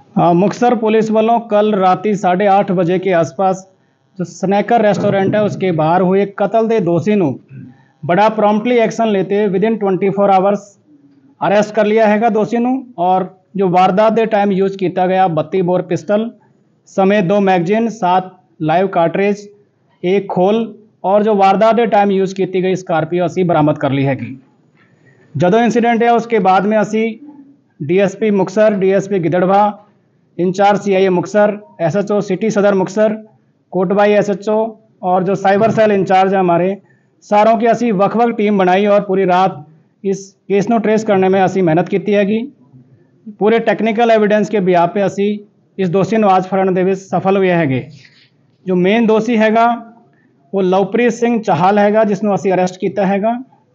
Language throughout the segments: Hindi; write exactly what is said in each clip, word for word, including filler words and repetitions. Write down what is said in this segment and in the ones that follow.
हाँ, मुक्तसर पुलिस वालों कल राती साढ़े आठ बजे के आसपास जो स्नैकर रेस्टोरेंट है उसके बाहर हुए कतल के दोषी ਨੂੰ बड़ा प्रॉम्प्टली एक्शन लेते हुए within twenty four hours arrest कर लिया है दोषी ਨੂੰ। और जो वारदात के टाइम यूज किया गया बत्ती बोर पिस्टल समेत दो मैगजीन, सात लाइव कार्टरेज, एक खोल और जो वारदात के टाइम यूज की गई स्कारपीओ असी बरामद कर ली हैगी। ਜਦੋਂ इंसीडेंट है उसके बाद में असी D S P Muktsar, D S P गिदड़वा, incharge C I A Muktsar, S H O city Sadar Muktsar, Kotbhai S H O और जो साइबर सेल इंचार्ज है हमारे, सारों की असी वक् वक् टीम बनाई और पूरी रात इस केस को ट्रेस करने में असी मेहनत की हैगी। पूरे टैक्नीकल एविडेंस के बिहार पे असी इस दोषी ਨੂੰ आज फड़न ਦੇ ਵਿੱਚ सफल हुए हैगे। जो मेन दोषी हैगा वो लवप्रीत सिंह चाहल हैगा जिसनों असी अरेस्ट किया हैगा।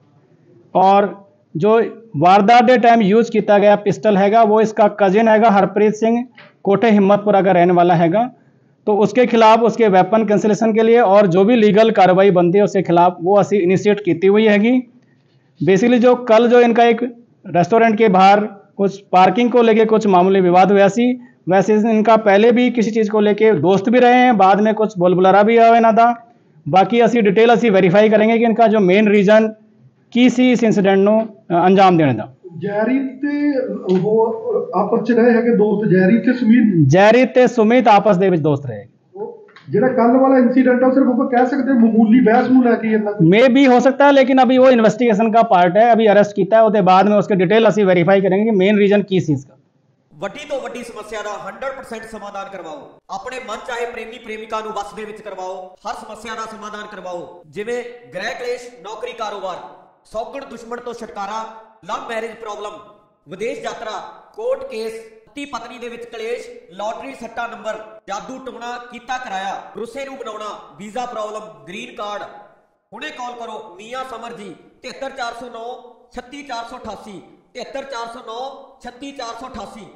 और जो वारदात के टाइम यूज किया गया पिस्टल हैगा वो इसका कजिन हैगा हरप्रीत सिंह, कोठे हिम्मतपुरा का रहने वाला हैगा। तो उसके खिलाफ उसके वेपन कैंसिलेशन के लिए और जो भी लीगल कार्रवाई बनती है उसके खिलाफ वो असी इनिशिएट की हुई हैगी। बेसिकली जो कल जो इनका एक रेस्टोरेंट के बाहर कुछ पार्किंग को लेके कुछ मामूली विवाद हुआ सी, वैसे इनका पहले भी किसी चीज़ को लेके दोस्त भी रहे हैं, बाद में कुछ बोलबुलारा भी आया इन्हों का। बाकी असी डिटेल असी वेरीफाई करेंगे कि इनका जो मेन रीजन की सी इस इंसीडेंट ਨੂੰ अंजाम देने का। जैरीत ते वो आपस च रहे हैं दोस्त, जैरीत ते सुमीत जैरीत ते सुमीत आपस ਦੇ ਵਿੱਚ ਦੋਸਤ ਰਹੇ। ਜਿਹੜਾ ਕੱਲ वाला इंसीडेंट है सिर्फ वो कह सकते हैं मामूली बहस ਨੂੰ लेके इतना मे भी हो सकता है, लेकिन अभी वो इन्वेस्टिगेशन का पार्ट है। अभी अरेस्ट किया है उसके बाद में उसके डिटेल असी वेरीफाई करेंगे कि मेन रीजन की सी इसका। ਵੱਡੀ ਤੋਂ ਵੱਡੀ ਸਮੱਸਿਆ ਦਾ हंड्रेड परसेंट ਸਮਾਧਾਨ ਕਰਵਾਓ। ਆਪਣੇ ਮਨ ਚਾਹੇ ਪ੍ਰੇਮੀ ਪ੍ਰੇਮਿਕਾ ਨੂੰ ਵਸ ਦੇ ਵਿੱਚ ਕਰਵਾਓ। ਹਰ ਸਮੱਸਿਆ ਦਾ ਸਮਾਧਾਨ ਕਰਵਾਓ, ਜਿਵੇਂ ਗ੍ਰਹਿ ਕਲੇਸ਼, ਨੌਕਰੀ, ਕਾਰੋਬਾਰ, ਸੌਗਣ ਦੁਸ਼ਮਣ ਤੋਂ ਛੁਟਕਾਰਾ, ਲਵ ਮੈਰਿਜ ਪ੍ਰੋਬਲਮ, ਵਿਦੇਸ਼ ਯਾਤਰਾ, ਕੋਰਟ ਕੇਸ, ਪਤੀ ਪਤਨੀ ਦੇ ਵਿੱਚ ਕਲੇਸ਼, ਲਾਟਰੀ ਸੱਟਾ ਨੰਬਰ, ਜਾਦੂ ਟੋਣਾ ਕੀਤਾ ਕਰਾਇਆ, ਰੁੱਸੇ ਨੂੰ ਬਣਾਉਣਾ, ਵੀਜ਼ਾ ਪ੍ਰੋਬਲਮ, ਗ੍ਰੀਨ ਕਾਰਡ। ਹੁਣੇ ਕਾਲ ਕਰੋ ਮੀਆਂ ਸਮਰ ਜੀ तिहत्तर चार सौ नौ छत्तीस चार सौ अठासी तिहत्तर चार सौ नौ छत्तीस चार सौ अठासी।